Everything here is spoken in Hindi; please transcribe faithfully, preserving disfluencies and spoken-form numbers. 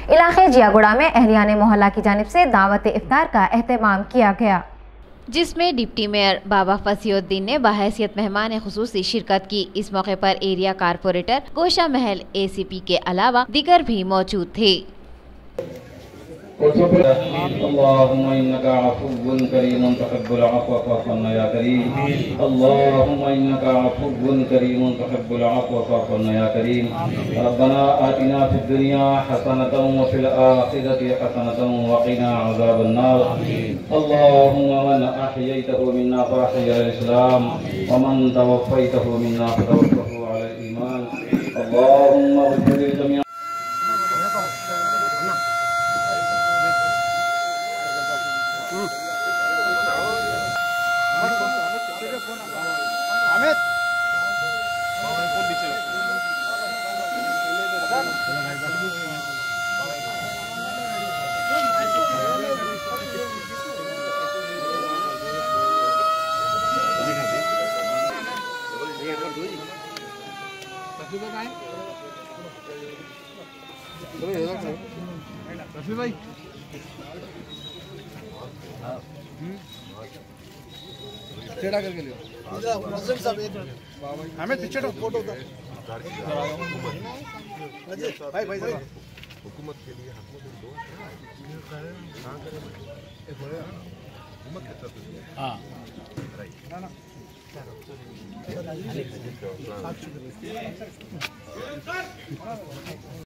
इलाके जियागुड़ा में अहलियाने मोहल्ला की जानिब से दावत इफ्तार का एहतमाम किया गया, जिसमें डिप्टी मेयर बाबा फसीउद्दीन ने बहैसियत मेहमान खुसूसी शिरकत की। इस मौके पर एरिया कारपोरेटर गोशा महल ए सी पी के अलावा दीगर भी मौजूद थे। अल्लाहुम्मा इन्नका अफ़ुव्वुन करीमुन तुहिब्बुल अफ़्व फ़अफ़ु अन्ना या करीम। अल्लाहुम्मा इन्नका अफ़ुव्वुन करीमुन तुहिब्बुल अफ़्व फ़अफ़ु अन्ना या करीम। रब्बना आतिना फिद दुनिया हसनतन व फिल आखिरति हसनतन व क़िना अज़ाबन नार। अल्लाहुम्मा मन अहयैतहु मिन्ना फ़अहयिल इस्लाम व मन तवफ़्फ़ैतहु मिन्ना फ़तवफ़्फ़हु अलल ईमान। अल्लाहुम्मा इग़फिर लि जमीअ भाई टेढ़ा करके लियो हमें पीछे फोटो भाई भाई हुकूमत के लिए हुकूमत के तरफ हाँ ना ना